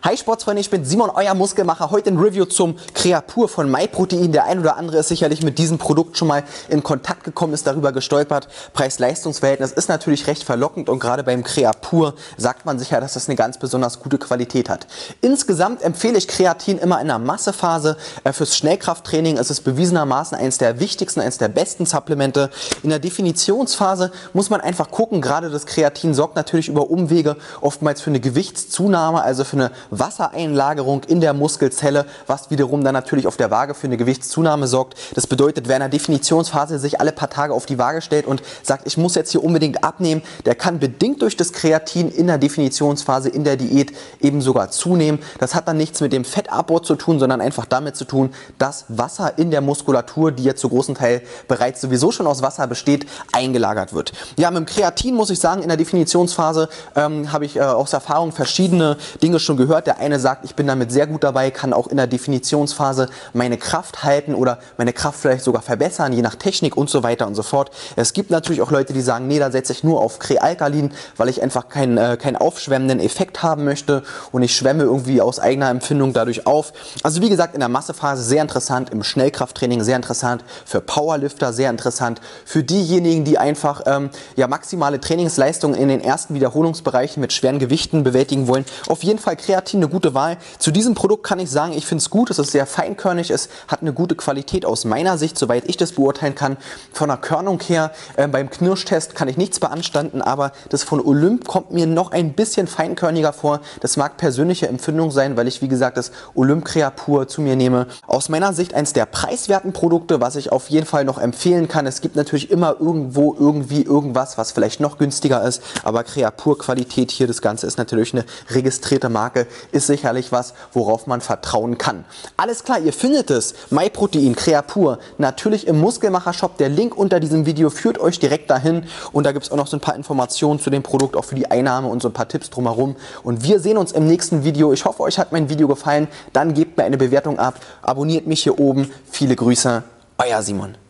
Hi Sportsfreunde, ich bin Simon, euer Muskelmacher. Heute ein Review zum Creapure von MyProtein. Der ein oder andere ist sicherlich mit diesem Produkt schon mal in Kontakt gekommen, ist darüber gestolpert. Preis-Leistungs-Verhältnis ist natürlich recht verlockend und gerade beim Creapure sagt man sich ja, dass das eine ganz besonders gute Qualität hat. Insgesamt empfehle ich Kreatin immer in der Massephase. Fürs Schnellkrafttraining ist es bewiesenermaßen eines der wichtigsten, eines der besten Supplemente. In der Definitionsphase muss man einfach gucken, gerade das Kreatin sorgt natürlich über Umwege oftmals für eine Gewichtszunahme, also für eine Wassereinlagerung in der Muskelzelle, was wiederum dann natürlich auf der Waage für eine Gewichtszunahme sorgt. Das bedeutet, wer in der Definitionsphase sich alle paar Tage auf die Waage stellt und sagt, ich muss jetzt hier unbedingt abnehmen, der kann bedingt durch das Kreatin in der Definitionsphase, in der Diät eben sogar zunehmen. Das hat dann nichts mit dem Fettabbau zu tun, sondern einfach damit zu tun, dass Wasser in der Muskulatur, die jetzt zu großen Teil bereits sowieso schon aus Wasser besteht, eingelagert wird. Ja, mit dem Kreatin muss ich sagen, in der Definitionsphase habe ich aus Erfahrung verschiedene Dinge schon gehört. Der eine sagt, ich bin damit sehr gut dabei, kann auch in der Definitionsphase meine Kraft halten oder meine Kraft vielleicht sogar verbessern, je nach Technik und so weiter und so fort. Es gibt natürlich auch Leute, die sagen, nee, da setze ich nur auf Krealkalin, weil ich einfach keinen aufschwemmenden Effekt haben möchte und ich schwemme irgendwie aus eigener Empfindung dadurch auf. Also wie gesagt, in der Massephase sehr interessant, im Schnellkrafttraining sehr interessant, für Powerlifter sehr interessant, für diejenigen, die einfach ja, maximale Trainingsleistungen in den ersten Wiederholungsbereichen mit schweren Gewichten bewältigen wollen. Auf jeden Fall Kreatin eine gute Wahl. Zu diesem Produkt kann ich sagen, ich finde es gut, es ist sehr feinkörnig, es hat eine gute Qualität aus meiner Sicht, soweit ich das beurteilen kann. Von der Körnung her, beim Knirsch-Test kann ich nichts beanstanden, aber das von Olymp kommt mir noch ein bisschen feinkörniger vor. Das mag persönliche Empfindung sein, weil ich wie gesagt das Olymp Creapure zu mir nehme. Aus meiner Sicht eines der preiswerten Produkte, was ich auf jeden Fall noch empfehlen kann. Es gibt natürlich immer irgendwo irgendwie irgendwas, was vielleicht noch günstiger ist, aber Creapure Qualität hier, das Ganze ist natürlich eine registrierte Marke, ist sicherlich was, worauf man vertrauen kann. Alles klar, ihr findet es, MyProtein, Creapure, natürlich im Muskelmacher-Shop. Der Link unter diesem Video führt euch direkt dahin und da gibt es auch noch so ein paar Informationen zu dem Produkt, auch für die Einnahme und so ein paar Tipps drumherum. Und wir sehen uns im nächsten Video. Ich hoffe, euch hat mein Video gefallen. Dann gebt mir eine Bewertung ab, abonniert mich hier oben. Viele Grüße, euer Simon.